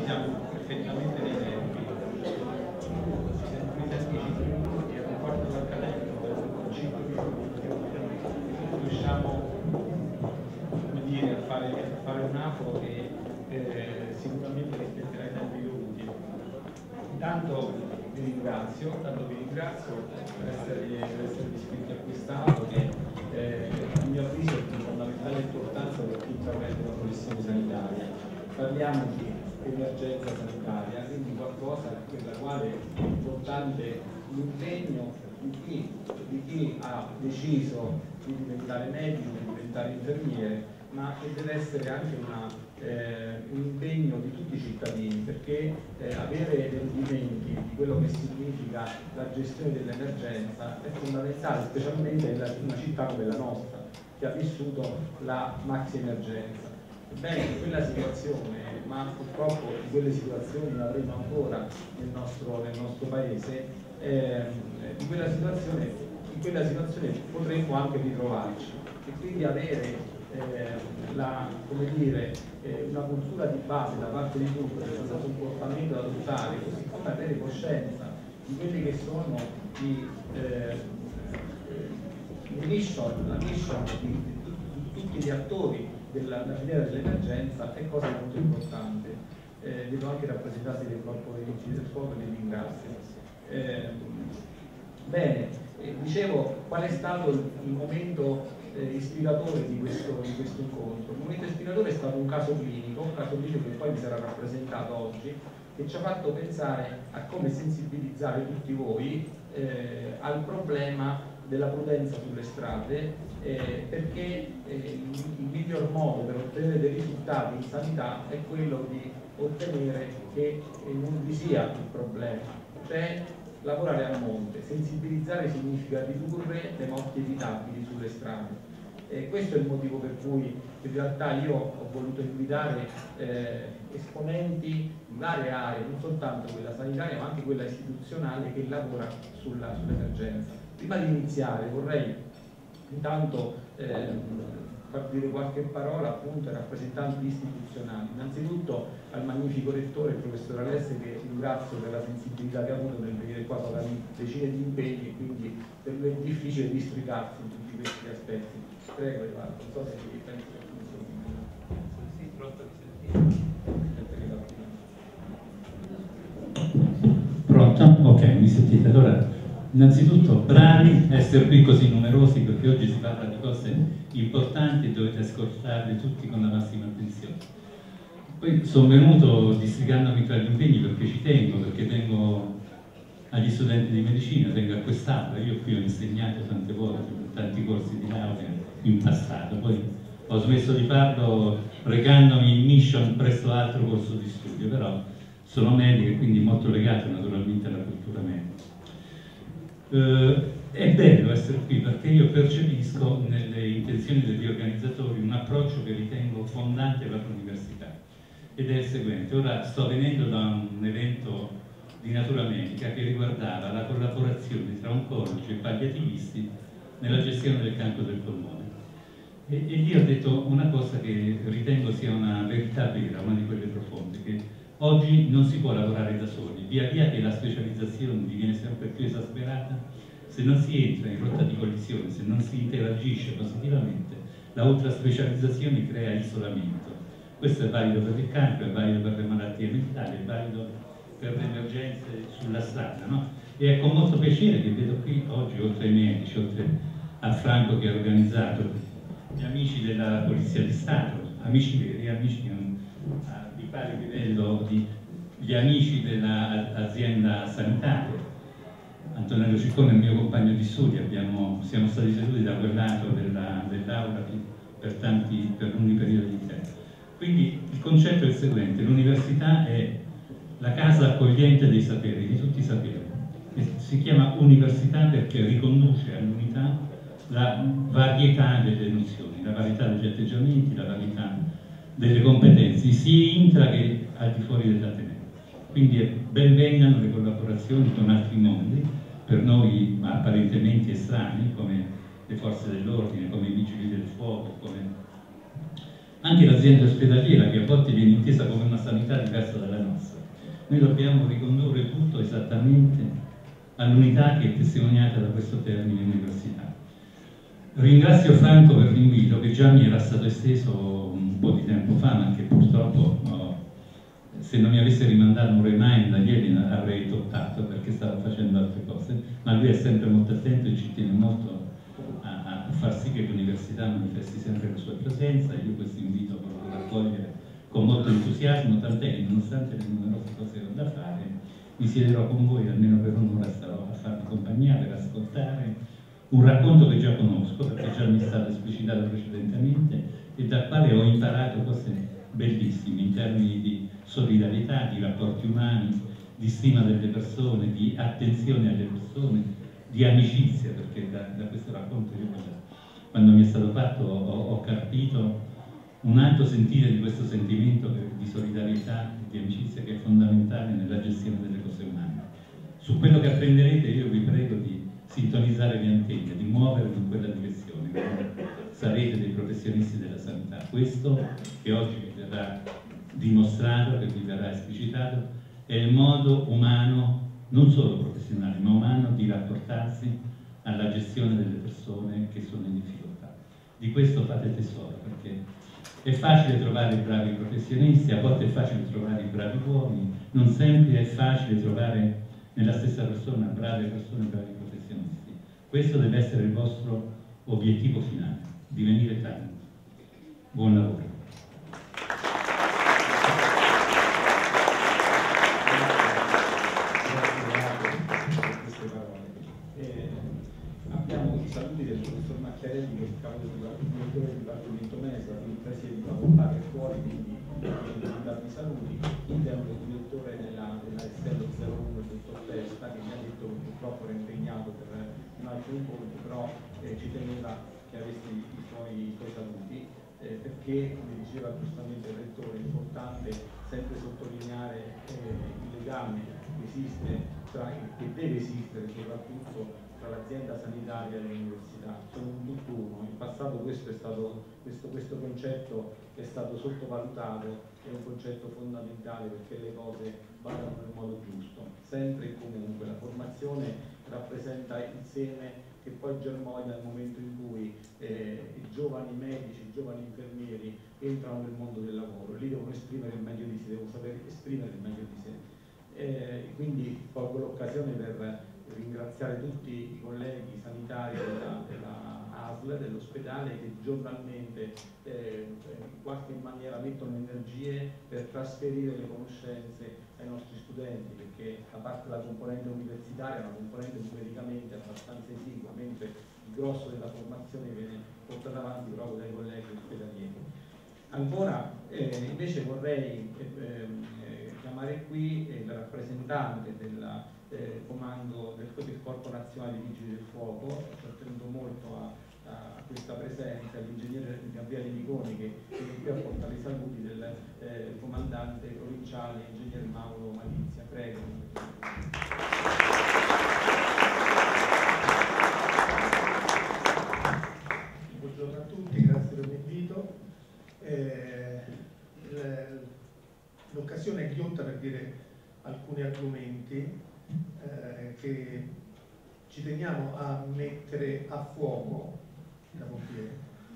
siamo perfettamente nei tempi. Ci siamo presi anticipi che era un quarto d'accademico per 5 minuti, riusciamo, come dire, a fare un afro che sicuramente rispetterà i tempi dovuti. Intanto vi ringrazio per essere iscritti a quest'altro che a mio avviso è di fondamentale importanza per chi intraprende una professione sanitaria. Parliamo di emergenza sanitaria, quindi qualcosa per la quale è importante l'impegno di chi ha deciso di diventare medico, di diventare infermiere, ma che deve essere anche un impegno di tutti i cittadini, perché avere rendimenti di quello che significa la gestione dell'emergenza è fondamentale, specialmente in una città come la nostra, che ha vissuto la maxi emergenza. Ebbene, in quella situazione, ma purtroppo di quelle situazioni ne avremo ancora nel nostro paese, in quella situazione potremmo anche ritrovarci, e quindi avere una cultura di base da parte di tutti sul comportamento da adottare, così come avere coscienza di quelli che sono la mission di tutti gli attori della filiera dell'emergenza è cosa molto importante. Vedo anche rappresentanti del corpo dei vigili del fuoco e li ringrazio. Bene, dicevo, qual è stato il momento ispiratore di questo incontro? Il momento ispiratore è stato un caso clinico che poi vi sarà rappresentato oggi, che ci ha fatto pensare a come sensibilizzare tutti voi al problema della prudenza sulle strade, perché il miglior modo per ottenere dei risultati in sanità è quello di ottenere che non vi sia il problema, cioè lavorare a monte. Sensibilizzare significa ridurre le morti evitabili sulle strade. Questo è il motivo per cui in realtà io ho voluto invitare esponenti di varie aree, non soltanto quella sanitaria ma anche quella istituzionale, che lavora sull'emergenza. Prima di iniziare vorrei intanto far dire qualche parola appunto ai rappresentanti istituzionali. Innanzitutto al magnifico rettore, il professor Alessi, che ringrazio per la sensibilità che ha avuto nel venire qua dopo decine di impegni, e quindi per lui è difficile districarsi in tutti questi aspetti. Prego, Edoardo, non so se vi penso che funzioni. Sì, pronto di sentire. Pronto? Ok, mi sentite? Allora, innanzitutto bravi a essere qui così numerosi, perché oggi si parla di cose importanti e dovete ascoltarle tutti con la massima attenzione. Poi sono venuto districandomi tra gli impegni perché ci tengo, perché vengo agli studenti di medicina, vengo a quest'aula. Io qui ho insegnato tante volte, tanti corsi di laurea in passato, poi ho smesso di farlo recandomi in mission presso altro corso di studio, però sono medico e quindi molto legato naturalmente alla cultura medica. È bello essere qui perché io percepisco nelle intenzioni degli organizzatori un approccio che ritengo fondante per l'università, ed è il seguente. Ora sto venendo da un evento di natura medica che riguardava la collaborazione tra oncologi e palliativisti nella gestione del cancro del polmone, e lì ho detto una cosa che ritengo sia una verità vera, una di quelle profonde, che oggi non si può lavorare da soli. Via via che la specializzazione diviene sempre più esasperata, se non si entra in rotta di collisione, se non si interagisce positivamente, la ultraspecializzazione crea isolamento. Questo è valido per il cancro, è valido per le malattie mentali, è valido per le emergenze sulla strada, no? E è con molto piacere che vedo qui oggi, oltre ai medici, oltre a Franco che ha organizzato, gli amici della Polizia di Stato, amici veri, amici di pari livello, gli amici dell'azienda sanitaria. Antonello Ciccone è il mio compagno di studi, siamo stati seduti da quel lato dell'aula per lunghi periodi di tempo. Quindi il concetto è il seguente: l'università è la casa accogliente dei saperi, di tutti i saperi. Si chiama università perché riconduce all'unità la varietà delle nozioni, la varietà degli atteggiamenti, la varietà delle competenze, sia intra che al di fuori dell'ateneo. Quindi ben vengano le collaborazioni con altri mondi, per noi apparentemente estranei, come le forze dell'ordine, come i vigili del fuoco, come anche l'azienda ospedaliera, che a volte viene intesa come una sanità diversa dalla nostra. Noi dobbiamo ricondurre tutto esattamente all'unità che è testimoniata da questo termine università. Ringrazio Franco per l'invito che già mi era stato esteso un po' di tempo fa, ma che purtroppo se non mi avesse rimandato un reminder ieri avrei toppato perché stavo facendo altre cose, ma lui è sempre molto attento e ci tiene molto a far sì che l'università manifesti sempre la sua presenza. Io questo invito proprio a raccogliere con molto entusiasmo, tant'è che nonostante le numerose cose che ho da fare mi siederò con voi almeno per un'ora, starò a farvi compagnia per ascoltare un racconto che già conosco perché già mi è stato esplicitato precedentemente e dal quale ho imparato cose bellissime in termini di solidarietà, di rapporti umani, di stima delle persone, di attenzione alle persone, di amicizia, perché da questo racconto io quando mi è stato fatto ho capito un alto sentire di questo sentimento di solidarietà e di amicizia che è fondamentale nella gestione delle cose umane. Su quello che apprenderete io vi prego di sintonizzare le antenne, di muovervi in quella direzione, sarete dei professionisti della sanità. Questo che oggi vi verrà dimostrato, che vi verrà esplicitato, è il modo umano, non solo professionale, ma umano di rapportarsi alla gestione delle persone che sono in difficoltà. Di questo fate tesoro, perché è facile trovare i bravi professionisti, a volte è facile trovare i bravi uomini, non sempre è facile trovare nella stessa persona brave persone, bravi professionisti. Questo deve essere il vostro obiettivo finale, divenire tali. Buon lavoro. Abbiamo i saluti del professor Macchiarelli, che è il capo del Dipartimento MESA, il preside di facoltà che è fuori, quindi devo darvi saluti. Idem il direttore della Estello 01, il dottor Testa, che mi ha detto che purtroppo era impegnato per un altro incontro, però ci teneva che avessi i suoi saluti, perché, come diceva giustamente il rettore, è importante sempre sottolineare il legame che esiste, che deve esistere soprattutto tra l'azienda sanitaria e l'università. Sono un tutt'uno. In passato questo concetto è stato sottovalutato, è un concetto fondamentale perché le cose vadano nel modo giusto, sempre e comunque. La formazione rappresenta il seme che poi germoglia nel momento in cui i giovani medici, i giovani infermieri entrano nel mondo del lavoro, lì devono esprimere il meglio di sé, devono sapere esprimere il meglio di sé. Quindi colgo l'occasione per ringraziare tutti i colleghi sanitari della ASL, dell'ospedale, che giornalmente in qualche maniera mettono energie per trasferire le conoscenze ai nostri studenti, perché a parte la componente universitaria, una componente numericamente abbastanza esigua, mentre il grosso della formazione viene portato avanti proprio dai colleghi ospedalieri. Ancora invece vorrei chiamare qui il rappresentante del comando del Corpo Nazionale dei Vigili del Fuoco. Ci tengo molto a questa presenza, l'ingegnere Gabriele Miconi, che viene qui a portare i saluti del comandante provinciale, ingegner Mauro Malizia. Prego. Buongiorno a tutti, grazie per l'invito. L'occasione è ghiotta per dire alcuni argomenti che ci teniamo a mettere a fuoco da pompieri,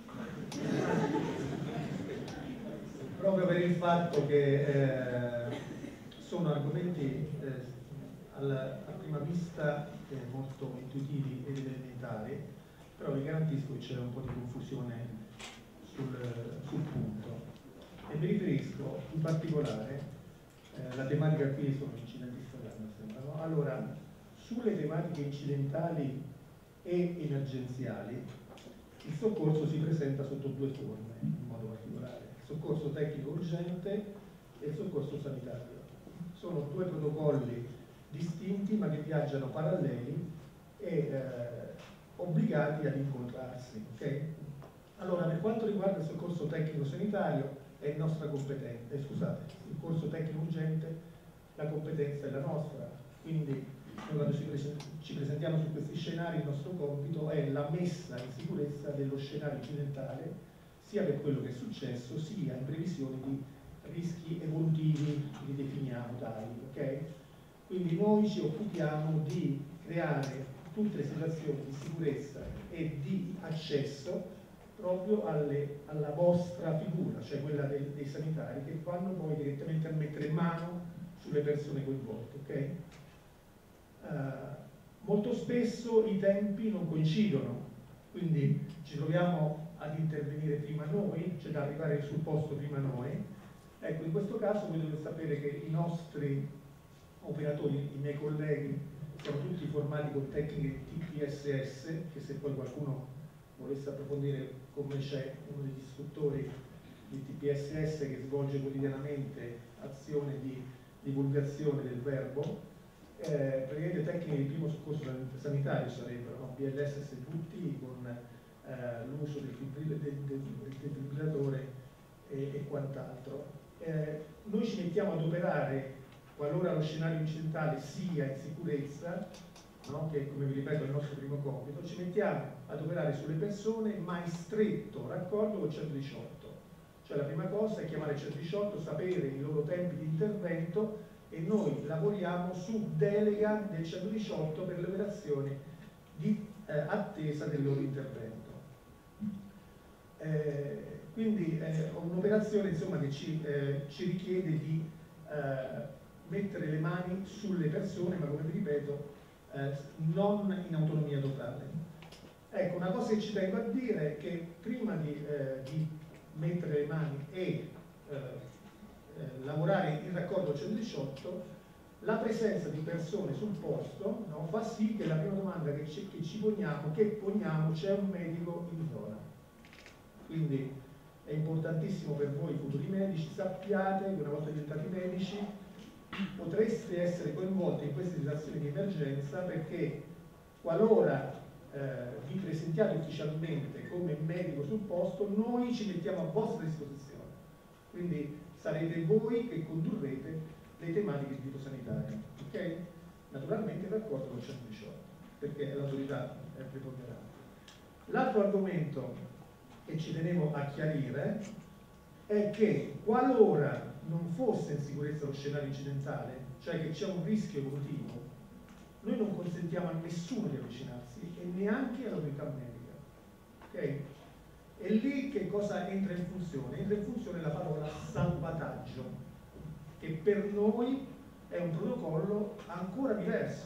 proprio per il fatto che sono argomenti a prima vista molto intuitivi ed elementari, però vi garantisco che c'è un po' di confusione sul punto, e mi riferisco in particolare la tematica qui sono incidenti stradali, mi sembra, no? Allora, sulle tematiche incidentali e emergenziali il soccorso si presenta sotto due forme in modo particolare: il soccorso tecnico urgente e il soccorso sanitario. Sono due protocolli distinti ma che viaggiano paralleli e obbligati ad incontrarsi, okay? Allora, per quanto riguarda il soccorso tecnico sanitario è nostra competenza, scusate, il soccorso tecnico urgente, la competenza è la nostra, quindi noi quando ci presentiamo su questi scenari il nostro compito è la messa in sicurezza dello scenario incidentale, sia per quello che è successo, sia in previsione di rischi evolutivi, li definiamo tali, ok? Quindi noi ci occupiamo di creare tutte le situazioni di sicurezza e di accesso proprio alla vostra figura, cioè quella dei sanitari, che vanno poi direttamente a mettere mano sulle persone coinvolte, ok? Molto spesso i tempi non coincidono, quindi ci troviamo ad intervenire prima noi, cioè da arrivare sul posto prima noi. Ecco, in questo caso voi dovete sapere che i nostri operatori, i miei colleghi, sono tutti formati con tecniche TPSS, che se poi qualcuno volesse approfondire come c'è uno degli istruttori di TPSS che svolge quotidianamente azione di divulgazione del verbo, praticamente tecniche di primo soccorso sanitario sarebbero, no? BLS SVT con l'uso del defibrillatore e quant'altro. Noi ci mettiamo ad operare qualora lo scenario incidentale sia in sicurezza, no? Che come vi ripeto è il nostro primo compito, ci mettiamo ad operare sulle persone ma in stretto raccordo con il 118. Cioè la prima cosa è chiamare il 118, sapere i loro tempi di intervento, e noi lavoriamo su delega del 118 per le operazioni di attesa del loro intervento. Quindi è un'operazione insomma che ci richiede di mettere le mani sulle persone, ma come vi ripeto non in autonomia totale. Ecco, una cosa che ci tengo a dire è che prima di mettere le mani e lavorare in raccordo 118, la presenza di persone sul posto, no, fa sì che la prima domanda che ci poniamo, c'è un medico in zona. Quindi è importantissimo per voi futuri medici, sappiate che una volta diventati medici potreste essere coinvolti in queste situazioni di emergenza, perché qualora vi presentiate ufficialmente come medico sul posto, noi ci mettiamo a vostra disposizione. Quindi sarete voi che condurrete le tematiche di tipo sanitario, ok? Naturalmente in raccordo con il 118, perché l'autorità è preponderante. L'altro argomento che ci tenevo a chiarire è che qualora non fosse in sicurezza lo scenario incidentale, cioè che c'è un rischio evolutivo, noi non consentiamo a nessuno di avvicinarsi e neanche all'autorità medica, ok? E lì che cosa entra in funzione? Entra in funzione la parola salvataggio, che per noi è un protocollo ancora diverso.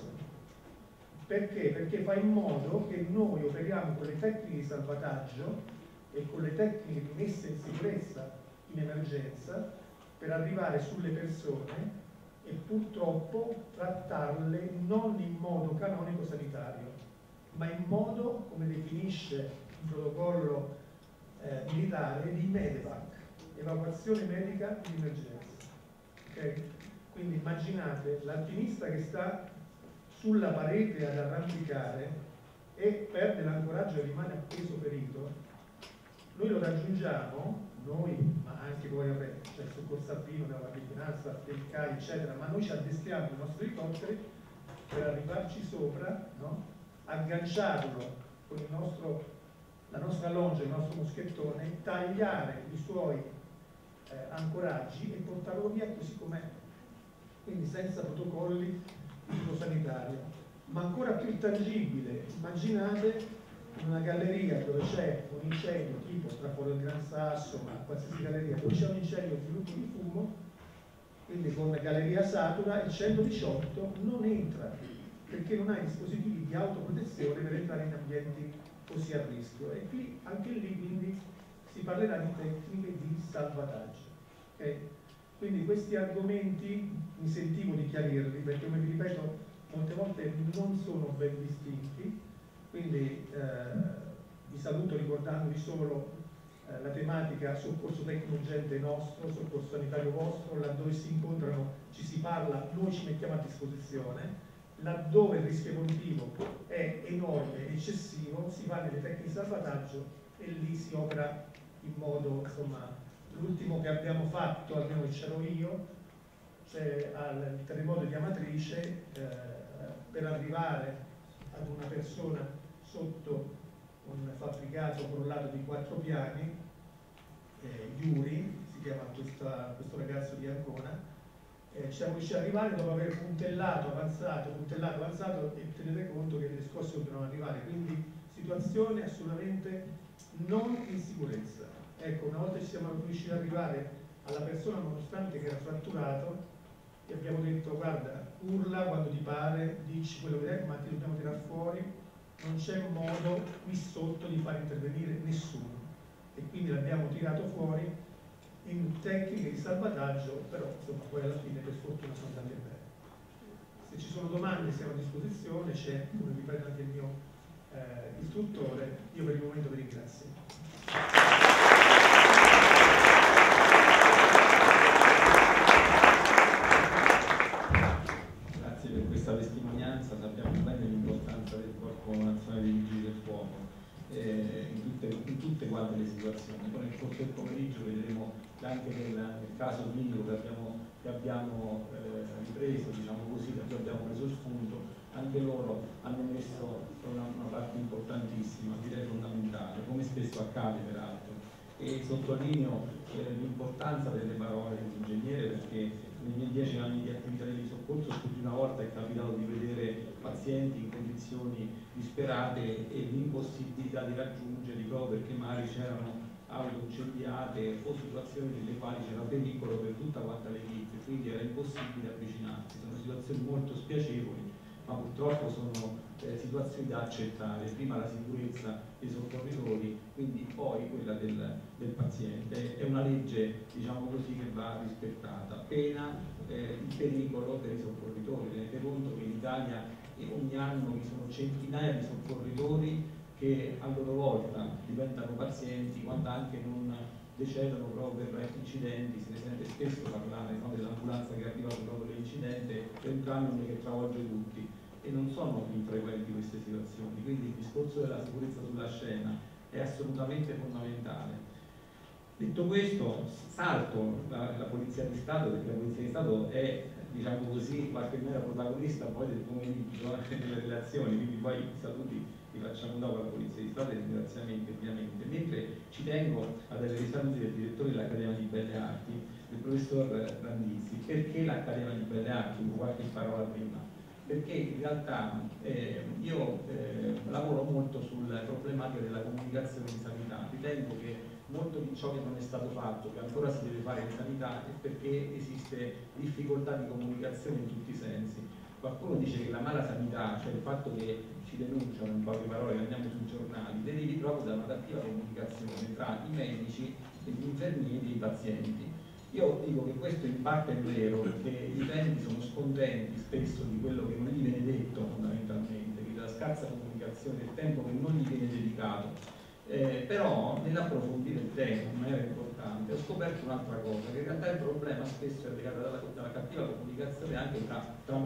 Perché? Perché fa in modo che noi operiamo con le tecniche di salvataggio e con le tecniche di messa in sicurezza in emergenza per arrivare sulle persone e purtroppo trattarle non in modo canonico sanitario, ma in modo, come definisce il protocollo militare, di medevac, evacuazione medica in emergenza. Okay? Quindi immaginate l'alpinista che sta sulla parete ad arrampicare e perde l'ancoraggio e rimane appeso ferito. Noi lo raggiungiamo, noi, ma anche voi, c'è il soccorso alpino della Guardia di Finanza, del CAI, eccetera, ma noi ci addestriamo i nostri elicotteri per arrivarci sopra, no? Agganciarlo con la nostra longe, il nostro moschettone, tagliare i suoi ancoraggi e portarlo via così com'è, quindi senza protocolli di tipo sanitario. Ma ancora più tangibile, immaginate una galleria dove c'è un incendio, tipo Traforo del Gran Sasso, ma qualsiasi galleria, dove c'è un incendio sviluppo di fumo, quindi con galleria satura, il 118 non entra, perché non ha i dispositivi di autoprotezione per entrare in ambienti così a rischio. E qui, anche lì, quindi, si parlerà di tecniche di salvataggio. Okay? Quindi questi argomenti mi sentivo di chiarirli, perché, come vi ripeto, molte volte non sono ben distinti. Quindi vi saluto ricordandovi solo la tematica soccorso tecnico urgente nostro, soccorso sanitario vostro, laddove si incontrano, ci si parla, noi ci mettiamo a disposizione, laddove il rischio evolutivo è enorme, eccessivo, si va nelle tecniche di salvataggio e lì si opera in modo, insomma, l'ultimo che abbiamo fatto, almeno che c'ero io, cioè al terremoto di Amatrice, per arrivare ad una persona sotto un fabbricato crollato di 4 piani, Yuri, si chiama questo ragazzo di Ancona. Siamo riusciti ad arrivare dopo aver puntellato, avanzato, e tenete conto che le scosse dobbiamo arrivare, quindi situazione assolutamente non in sicurezza. Ecco, una volta ci siamo riusciti ad arrivare alla persona, nonostante che era fratturato, e abbiamo detto: guarda, urla quando ti pare, dici quello che è, ma ti dobbiamo tirare fuori, non c'è modo qui sotto di far intervenire nessuno. E quindi l'abbiamo tirato fuori in tecniche di salvataggio, però insomma poi alla fine per fortuna sono andate bene. Se ci sono domande siamo a disposizione, c'è, come ripeto anche il mio istruttore. Io per il momento vi ringrazio. Grazie per questa testimonianza, sappiamo bene l'importanza del Corpo Nazionale dei Vigili del Fuoco in tutte quante le situazioni. Poi nel corso del pomeriggio vedremo anche nel caso clinico che abbiamo ripreso, diciamo così, da cui abbiamo preso spunto, anche loro hanno messo una parte importantissima, direi fondamentale, come spesso accade peraltro. E sottolineo l'importanza delle parole dell'ingegnere, perché nei miei 10 anni di attività di soccorso più di una volta è capitato di vedere pazienti in condizioni disperate e l'impossibilità di raggiungerli proprio perché magari c'erano auto incendiate o situazioni nelle quali c'era pericolo per tutta quanta l'equipe, quindi era impossibile avvicinarsi. Sono situazioni molto spiacevoli, ma purtroppo sono situazioni da accettare: prima la sicurezza dei soccorritori, quindi poi quella del paziente. È una legge, diciamo così, che va rispettata, pena il pericolo per i soccorritori. Tenete conto che in Italia ogni anno vi sono centinaia di soccorritori che a loro volta diventano pazienti, quando anche non decedono proprio per incidenti. Se ne sente spesso parlare, no, dell'ambulanza che arriva proprio l'incidente e un camion che travolge tutti, e non sono infrequenti queste situazioni, quindi il discorso della sicurezza sulla scena è assolutamente fondamentale. Detto questo, salto la Polizia di Stato, perché la Polizia di Stato è, diciamo così, in qualche maniera protagonista poi del pomeriggio delle relazioni, quindi poi i saluti li facciamo dopo la Polizia di Stato e i ringraziamenti ovviamente, mentre ci tengo a dare i saluti del direttore dell'Accademia di Belle Arti, del professor Randizzi. Perché l'Accademia di Belle Arti? Qualche parola prima. Perché in realtà io lavoro molto sulla problematica della comunicazione in sanità. Ritengo che molto di ciò che non è stato fatto, che ancora si deve fare in sanità, è perché esiste difficoltà di comunicazione in tutti i sensi. Qualcuno dice che la mala sanità, cioè il fatto che ci denunciano, in poche parole, che andiamo sui giornali, derivi proprio da una cattiva comunicazione tra i medici, gli infermieri e i pazienti. Io dico che questo in parte è vero, perché gli utenti sono scontenti spesso di quello che non gli viene detto fondamentalmente, quindi la scarsa comunicazione, del tempo che non gli viene dedicato. Però nell'approfondire il tema in maniera importante ho scoperto un'altra cosa, che in realtà il problema spesso è legato dalla cattiva comunicazione anche tra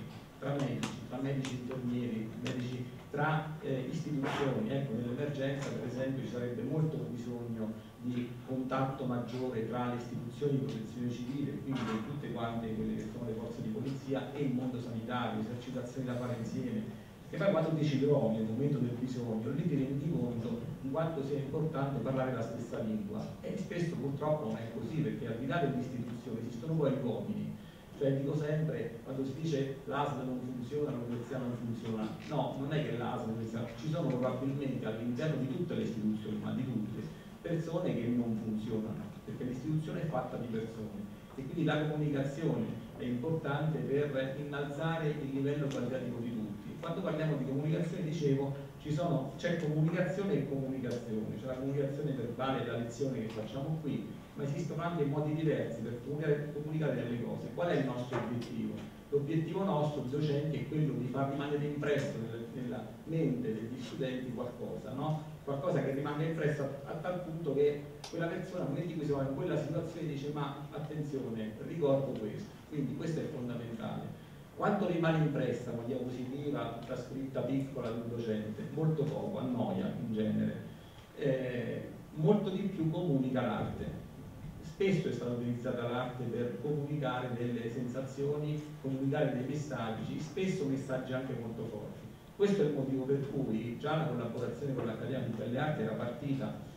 medici, infermieri, medici, tra istituzioni. Ecco, nell'emergenza per esempio ci sarebbe molto bisogno di contatto maggiore tra le istituzioni di protezione civile, quindi tutte quante quelle che sono le forze di polizia, e il mondo sanitario, esercitazioni da fare insieme. E poi quando ti ci trovi nel momento del bisogno, lì ti rendi conto di quanto sia importante parlare la stessa lingua. E spesso purtroppo non è così, perché al di là delle istituzioni esistono poi gli uomini. Cioè dico sempre, quando si dice l'ASL non funziona, l'università non funziona, no, non è che l'ASL, ci sono probabilmente all'interno di tutte le istituzioni, ma di tutte, persone che non funzionano, perché l'istituzione è fatta di persone, e quindi la comunicazione è importante per innalzare il livello qualitativo di tutti. Quando parliamo di comunicazione, dicevo, c'è comunicazione e comunicazione, c'è la comunicazione verbale, la lezione che facciamo qui, ma esistono anche modi diversi per comunicare delle cose. Qual è il nostro obiettivo? L'obiettivo nostro, docenti, è quello di far rimanere impresso nella mente degli studenti qualcosa, no? Qualcosa che rimanga impresso a tal punto che quella persona, nel momento in cui si trova in quella situazione, dice: ma attenzione, ricordo questo. Quindi questo è fondamentale. Quanto rimane impressa una diapositiva tutta scritta piccola di un docente? Molto poco, annoia in genere. Molto di più comunica l'arte. Spesso è stata utilizzata l'arte per comunicare delle sensazioni, comunicare dei messaggi, spesso messaggi anche molto forti. Questo è il motivo per cui già la collaborazione con l'Accademia di Belle Arti era partita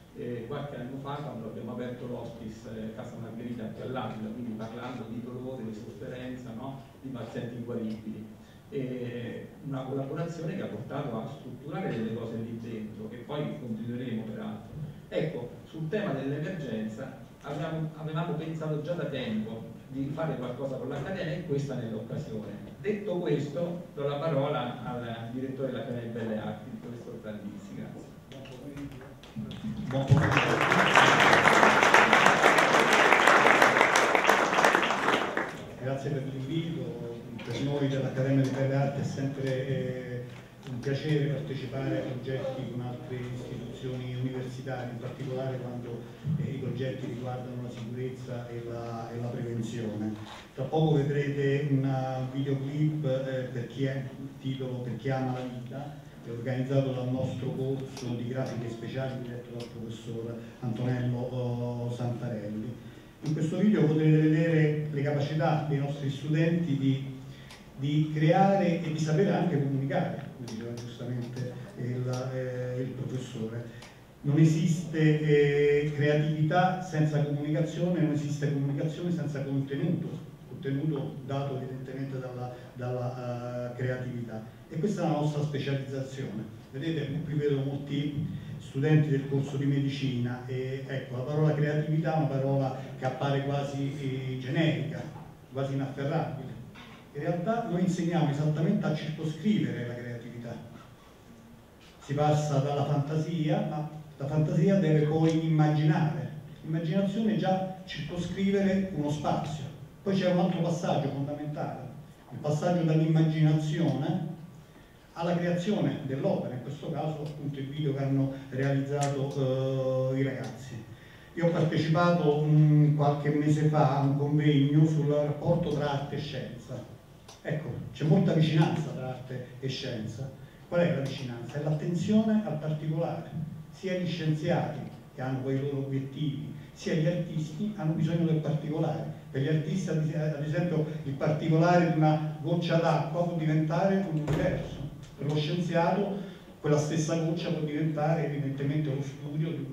qualche anno fa, quando abbiamo aperto l'hospice Casa Margherita qui all'Aquila, quindi parlando di dolore, di sofferenza, no? Di pazienti inguaribili. Una collaborazione che ha portato a strutturare delle cose lì dentro, che poi continueremo peraltro. Ecco, sul tema dell'emergenza avevamo pensato già da tempo di fare qualcosa con l'Accademia e questa è l'occasione. Detto questo, do la parola al direttore dell'Accademia di Belle Arti, il professor Brandizzi. Grazie. Buon pomeriggio. Grazie per l'invito. Per noi dell'Accademia di Belle Arti è sempre un piacere partecipare a progetti con altre istituzioni universitarie, in particolare quando i progetti riguardano la sicurezza e la prevenzione. Tra poco vedrete un videoclip per chi è il titolo Per chi ama la vita, che è organizzato dal nostro corso di grafiche speciali diretto dal professor Antonello Santarelli. In questo video potrete vedere le capacità dei nostri studenti di creare e di sapere anche comunicare, come diceva giustamente il professore. Non esiste creatività senza comunicazione, non esiste comunicazione senza contenuto dato evidentemente dalla creatività. E questa è la nostra specializzazione. Vedete, qui vedo molti studenti del corso di medicina e ecco, la parola creatività è una parola che appare quasi generica, quasi inafferrabile. In realtà noi insegniamo esattamente a circoscrivere la creatività. Si passa dalla fantasia, ma la fantasia deve poi immaginare. L'immaginazione è già circoscrivere uno spazio. Poi c'è un altro passaggio fondamentale, il passaggio dall'immaginazione alla creazione dell'opera, in questo caso appunto il video che hanno realizzato i ragazzi. Io ho partecipato qualche mese fa a un convegno sul rapporto tra arte e scienza. Ecco, c'è molta vicinanza tra arte e scienza. Qual è la vicinanza? È l'attenzione al particolare. Sia gli scienziati, che hanno poi i loro obiettivi, sia gli artisti hanno bisogno del particolare. Per gli artisti, ad esempio, il particolare di una goccia d'acqua può diventare un universo. Per lo scienziato quella stessa goccia può diventare evidentemente lo studio di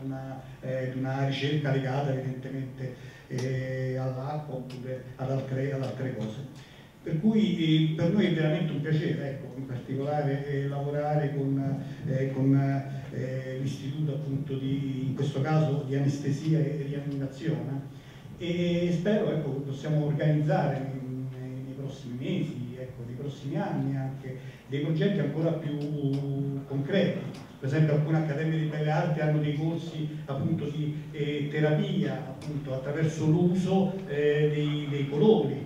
una ricerca legata evidentemente all'acqua oppure ad altre cose. Per cui per noi è veramente un piacere, ecco, in particolare lavorare con l'istituto appunto in questo caso di anestesia e rianimazione, e spero, ecco, che possiamo organizzare nei prossimi mesi, ecco, nei prossimi anni anche dei progetti ancora più concreti. Per esempio alcune accademie di belle arti hanno dei corsi appunto di terapia appunto attraverso l'uso dei colori,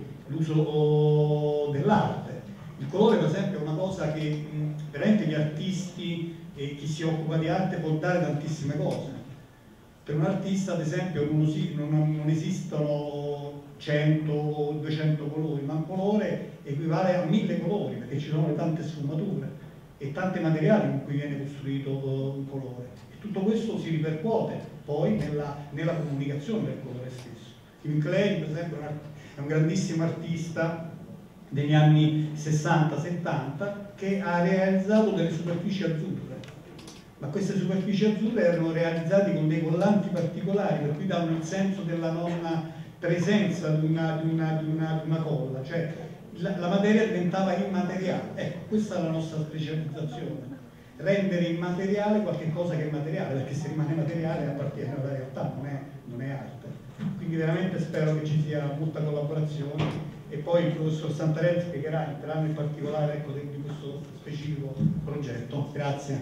l'uso dell'arte. Il colore per esempio è una cosa che veramente gli artisti e chi si occupa di arte può dare tantissime cose. Per un artista ad esempio non esistono 100 o 200 colori, ma un colore equivale a 1000 colori, perché ci sono tante sfumature e tanti materiali con cui viene costruito un colore. E tutto questo si ripercuote poi nella comunicazione del colore stesso. Kim Klein per esempio è un grandissimo artista degli anni 60-70 che ha realizzato delle superfici azzurre, ma queste superfici azzurre erano realizzate con dei collanti particolari, per cui davano il senso della non presenza di una colla, cioè la materia diventava immateriale. Ecco, questa è la nostra specializzazione, rendere immateriale qualche cosa che è materiale, perché se rimane materiale appartiene alla realtà, non è arte. Quindi veramente spero che ci sia molta collaborazione e poi il professor Santarelli spiegherà, entrerà nel particolare, ecco, di questo specifico progetto. Grazie.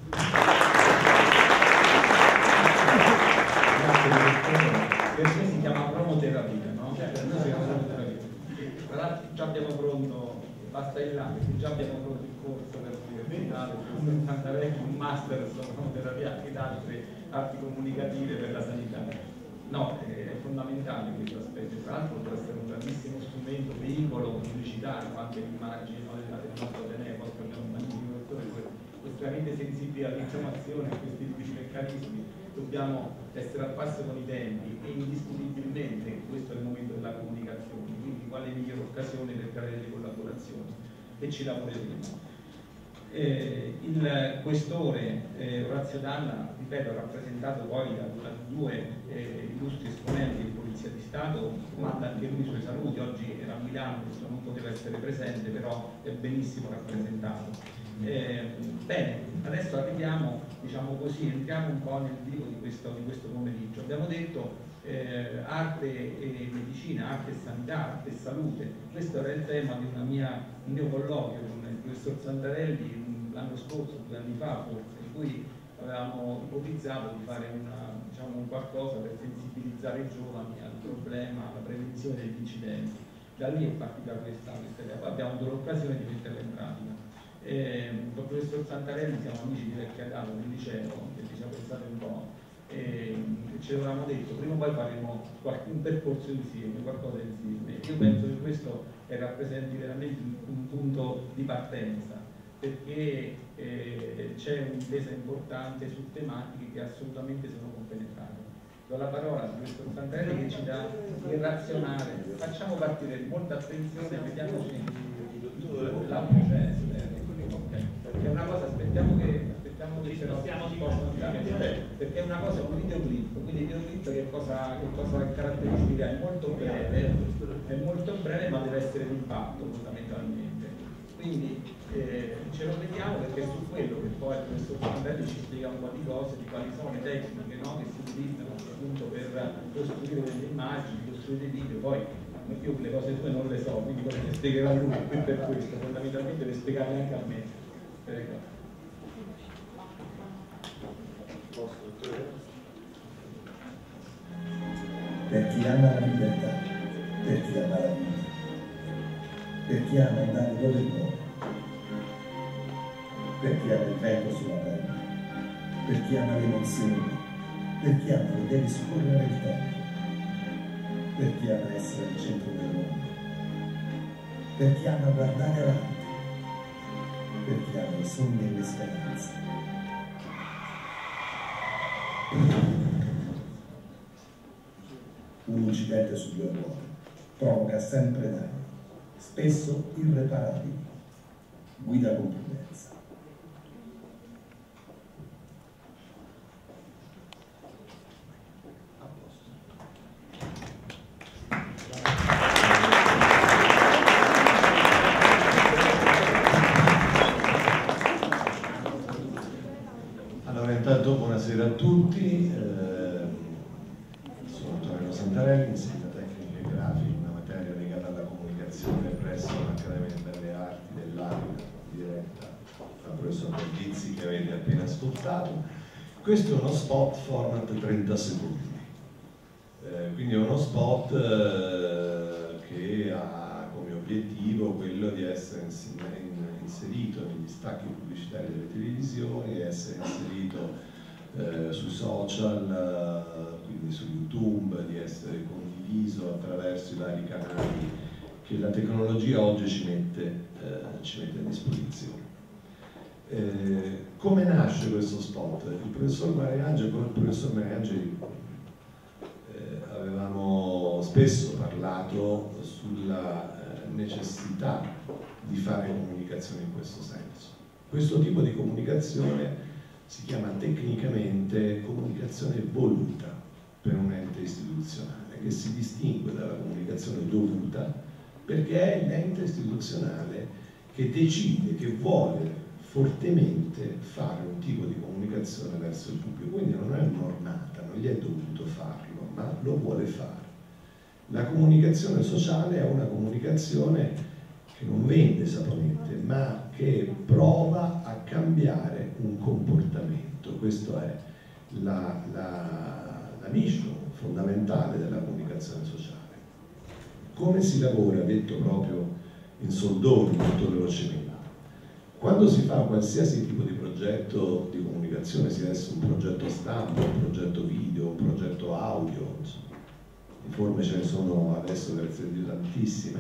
Grazie direttore. Per noi si chiama promoterapia, no? Per noi si chiama promoterapia. Tra l'altro già abbiamo pronto, basta il là, perché già abbiamo pronto il corso per l'università, per il professor Santarelli, un master su promoterapia ed altre arti comunicative per la sanità. No, è fondamentale questo aspetto, tra l'altro può essere un grandissimo strumento, veicolo pubblicitario, anche l'immagine del nostro Ateneo, poi abbiamo un magnifico dottore estremamente sensibili all'informazione, a questi tipici meccanismi, dobbiamo essere al passo con i tempi e indiscutibilmente questo è il momento della comunicazione, quindi quale migliore occasione per creare delle collaborazioni e ci lavoreremo. Il questore Orazio Dalla, ripeto, rappresentato poi da due illustri esponenti di Polizia di Stato, manda anche lui i suoi saluti. Oggi era a Milano, non poteva essere presente, però è benissimo rappresentato. Bene, adesso arriviamo, diciamo così, entriamo un po' nel vivo di questo pomeriggio. Abbiamo detto arte e medicina, arte e sanità, arte e salute. Questo era il tema di un mio colloquio con il professor Santarelli l'anno scorso, 2 anni fa forse, in cui avevamo ipotizzato di fare un qualcosa per sensibilizzare i giovani al problema, alla prevenzione degli incidenti. Da lì è partita questa idea. Poi abbiamo avuto l'occasione di metterla in pratica. Con il professor Santarelli siamo amici di vecchia data del liceo, che ci siamo pensati un po', e ci avevamo detto prima o poi faremo un percorso insieme, qualcosa insieme. Io penso che questo rappresenti veramente un punto di partenza, perché c'è un'intesa importante su tematiche che assolutamente sono compenetrate. Do la parola al professor Santarelli che ci dà il razionale. Facciamo partire molta attenzione, vediamo se l'audio c'è. Perché è una cosa, aspettiamo che ce lo stiamo di perché è una cosa, un videoclip, quindi il videoclip che cosa caratteristica? È molto breve ma deve essere d'impatto fondamentalmente. Quindi ce lo vediamo perché è su quello che poi il professor Santarelli ci spiega un po' di cose, di quali sono le tecniche, no, che si utilizzano appunto per costruire delle immagini, costruire dei video. Poi io le cose tue non le so, quindi poi le spiegherà lui, per questo fondamentalmente le spiegare anche a me. Prego. Per chi ama la libertà, per chi ama la vita, per chi ama andare dove vuole, per chi ama il vento sulla pelle, per chi ama le emozioni, per chi ama le idee scorrere il tempo, per chi ama essere al centro del mondo, per chi ama guardare avanti, per chi ama i sogni e le speranze. Un incidente su 2 ruote provoca sempre danni, spesso irreparabili. Guida con prudenza. Allora, intanto buonasera a tutti. Sono Antonio Santarelli, insegno tecniche grafiche, una materia legata alla comunicazione presso l'Accademia di Belle Arti dell'Aquila, diretta dal professor Borghizzi che avete appena ascoltato. Questo è uno spot format 30 secondi, quindi è uno spot che ha come obiettivo quello di essere inserito negli stacchi pubblicitari delle televisioni, essere inserito sui social, quindi su YouTube, di essere condiviso attraverso i vari canali che la tecnologia oggi ci mette a disposizione. Come nasce questo spot? Con il professor Mariangeli avevamo spesso parlato sulla necessità di fare comunicazione in questo senso. Questo tipo di comunicazione si chiama tecnicamente comunicazione voluta per un ente istituzionale, che si distingue dalla comunicazione dovuta perché è l'ente istituzionale che decide, che vuole fortemente fare un tipo di comunicazione verso il pubblico, quindi non è normata, non gli è dovuto farlo, ma lo vuole fare. La comunicazione sociale è una comunicazione che non vende saponette, ma che prova a cambiare un comportamento. Questa è la mission fondamentale della comunicazione sociale. Come si lavora, detto proprio in soldoni, molto velocemente? Quando si fa qualsiasi tipo di progetto di comunicazione, sia esso un progetto stampa, un progetto video, un progetto audio, insomma, di forme ce ne sono adesso grazie a Dio tantissime,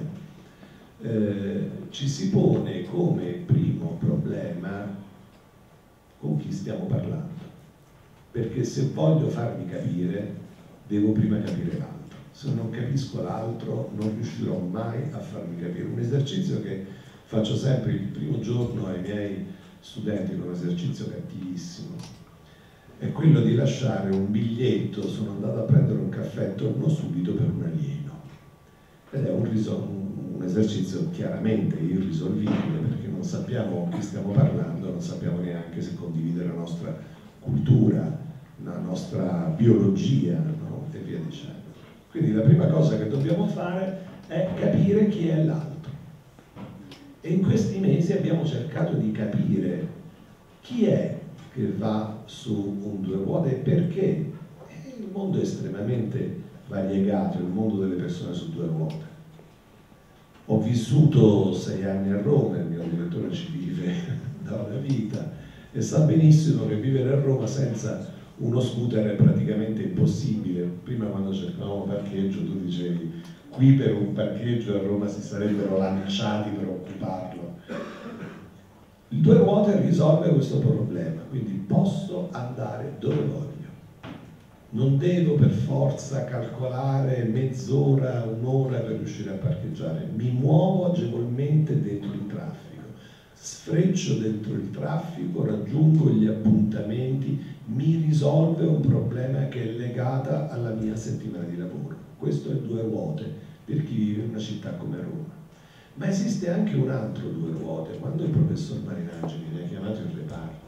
ci si pone come primo problema con chi stiamo parlando, perché se voglio farmi capire devo prima capire l'altro, se non capisco l'altro non riuscirò mai a farmi capire. Un esercizio che faccio sempre il primo giorno ai miei studenti con un esercizio cattivissimo, è quello di lasciare un biglietto, sono andato a prendere un caffè, torno subito, per un alieno. Ed è un esercizio chiaramente irrisolvibile, perché non sappiamo chi stiamo parlando, non sappiamo neanche se condividere la nostra cultura, la nostra biologia, no? E via dicendo. Quindi la prima cosa che dobbiamo fare è capire chi è l'altro. E in questi mesi abbiamo cercato di capire chi è che va su un due ruote e perché. Il mondo è estremamente variegato, il mondo delle persone su due ruote. Ho vissuto 6 anni a Roma, il mio direttore ci vive da una vita e sa benissimo che vivere a Roma senza uno scooter è praticamente impossibile. Prima, quando cercavamo parcheggio, tu dicevi: qui per un parcheggio a Roma si sarebbero lanciati per occuparlo. Il due ruote risolve questo problema, quindi posso andare dove voglio. Non devo per forza calcolare mezz'ora, un'ora per riuscire a parcheggiare. Mi muovo agevolmente dentro il traffico, sfreccio dentro il traffico, raggiungo gli appuntamenti, mi risolve un problema che è legata alla mia settimana di lavoro. Questo è due ruote per chi vive in una città come Roma. Ma esiste anche un altro due ruote. Quando il professor Marinaggi mi ha chiamato in reparto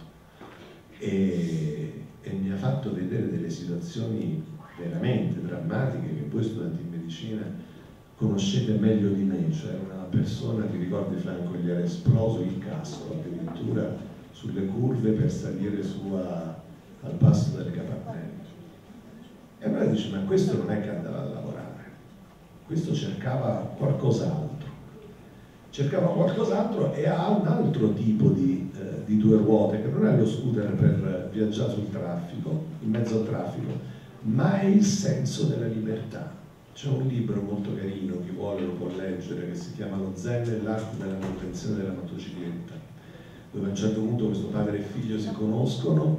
e mi ha fatto vedere delle situazioni veramente drammatiche che voi studenti in medicina conoscete meglio di me, cioè una persona, ti ricordi Franco, gli era esploso il casco addirittura sulle curve per salire su al passo del Capannello. E allora dice: ma questo non è che andava a lavorare, questo cercava qualcos'altro. Cercava qualcos'altro e ha un altro tipo di due ruote, che non è lo scooter per viaggiare sul traffico, in mezzo al traffico, ma è il senso della libertà. C'è un libro molto carino, chi vuole lo può leggere, che si chiama Lo zen e l'arte della manutenzione della motocicletta, dove a un certo punto questo padre e figlio si conoscono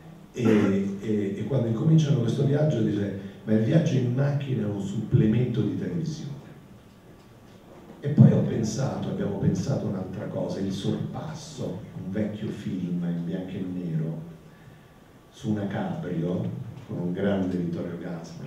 e quando incominciano questo viaggio dice: ma il viaggio in macchina è un supplemento di televisione. E poi abbiamo pensato un'altra cosa, Il Sorpasso, un vecchio film in bianco e nero su una cabrio con un grande Vittorio Gassman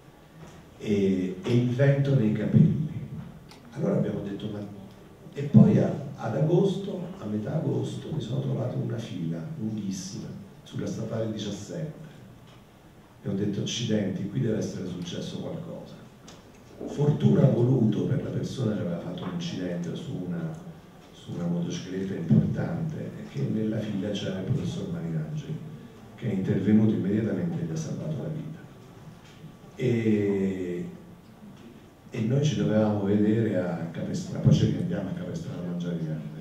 e Il vento nei capelli. Allora abbiamo detto: ma... E poi ad agosto, a metà agosto, mi sono trovato una fila lunghissima sulla statale 17 e ho detto: accidenti, qui deve essere successo qualcosa. Fortuna ha voluto per la persona che aveva fatto un incidente su una motocicletta importante e che nella fila c'era il professor Marinaggi, che è intervenuto immediatamente e gli ha salvato la vita. E noi ci dovevamo vedere a Capestrano, poi ci andiamo a Capestrano a mangiare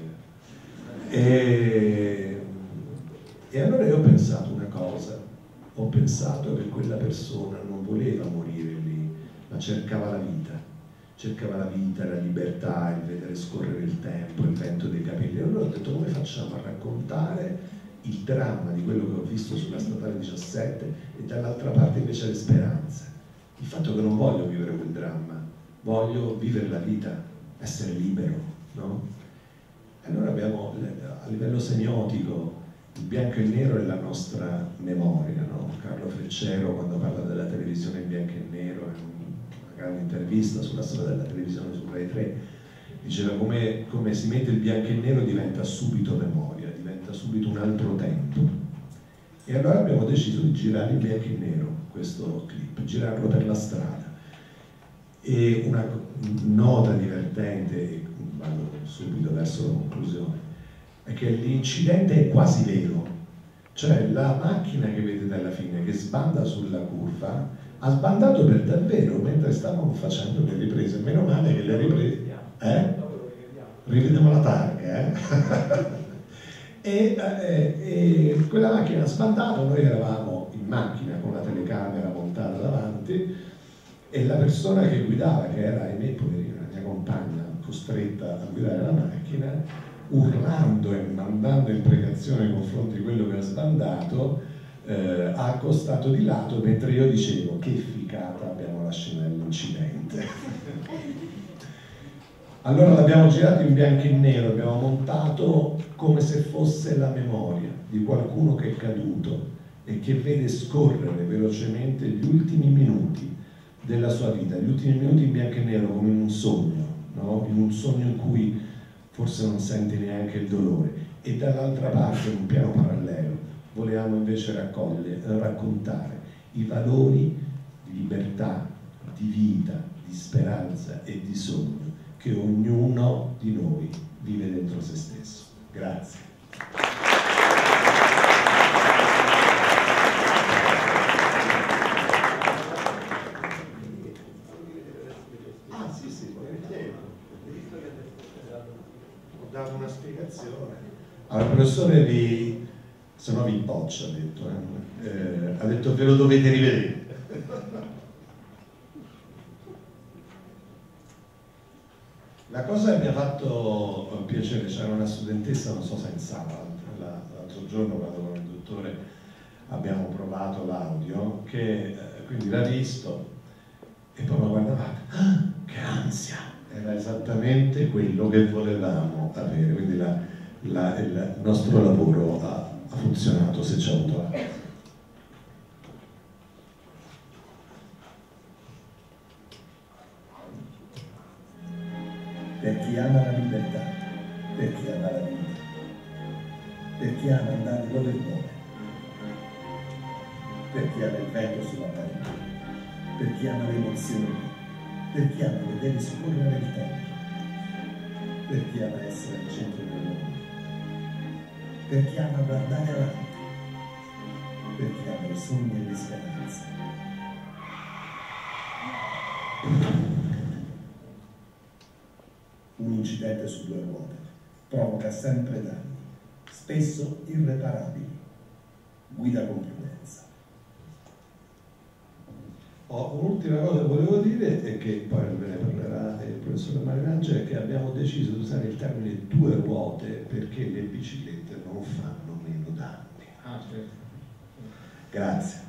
grande. E allora io ho pensato una cosa, ho pensato che quella persona non voleva morire lì, ma cercava la vita, la libertà, il vedere scorrere il tempo, il vento dei capelli. E allora ho detto: come facciamo a raccontare il dramma di quello che ho visto sulla statale 17 e dall'altra parte invece le speranze? Il fatto che non voglio vivere quel dramma, voglio vivere la vita, essere libero, no? E allora abbiamo, a livello semiotico, il bianco e nero è la nostra memoria, no? Carlo Freccero, quando parla della televisione in bianco e nero, è una grande intervista sulla storia della televisione su Rai 3, diceva come si mette il bianco e nero diventa subito memoria, diventa subito un altro tempo. E allora abbiamo deciso di girare in bianco e nero questo clip, girarlo per la strada. E una nota divertente, e vado subito verso la conclusione, è che l'incidente è quasi vero, cioè la macchina che vedete alla fine che sbanda sulla curva ha sbandato per davvero mentre stavano facendo le riprese. Meno male che le riprese rivediamo la targa e quella macchina ha sbandato. Noi eravamo in macchina con la telecamera montata davanti e la persona che guidava, che era, ahimè, poverina, la mia compagna, costretta a guidare la macchina, urlando e mandando imprecazioni nei confronti di quello che ha sbandato, ha accostato di lato mentre io dicevo: che ficata, abbiamo la scena dell'incidente. Allora l'abbiamo girato in bianco e nero, abbiamo montato come se fosse la memoria di qualcuno che è caduto e che vede scorrere velocemente gli ultimi minuti della sua vita, gli ultimi minuti in bianco e nero come in un sogno, no? In un sogno in cui forse non sente neanche il dolore. E dall'altra parte, in un piano parallelo, volevamo invece raccontare i valori di libertà, di vita, di speranza e di sogno che ognuno di noi vive dentro se stesso. Grazie. Ah sì, sì, volentieri. Ho dato una spiegazione. Allora, il professore se no vi boccia, ha detto ve lo dovete rivedere. La cosa che mi ha fatto piacere, c'era una studentessa, non so se in sala, l'altro giorno quando con il dottore abbiamo provato l'audio, che quindi l'ha visto e poi mi guardava, ah, che ansia! Era esattamente quello che volevamo avere, quindi il nostro lavoro ha funzionato se ci ha avuto l'ansia. Per chi ama la libertà, per chi ama la vita, per chi ama andare dove vuole, per chi ama il vento sulla parete, per chi ama le emozioni, per chi ama vedere scorrere il tempo, per chi ama essere al centro del mondo, per chi ama guardare avanti, per chi ama i sogni e le speranze. Un incidente su 2 ruote provoca sempre danni, spesso irreparabili. Guida con prudenza. Un'ultima cosa che volevo dire e che poi ve ne parlerà il professor Marinangeli, è che abbiamo deciso di usare il termine 2 ruote perché le biciclette non fanno meno danni. Ah, certo. Grazie.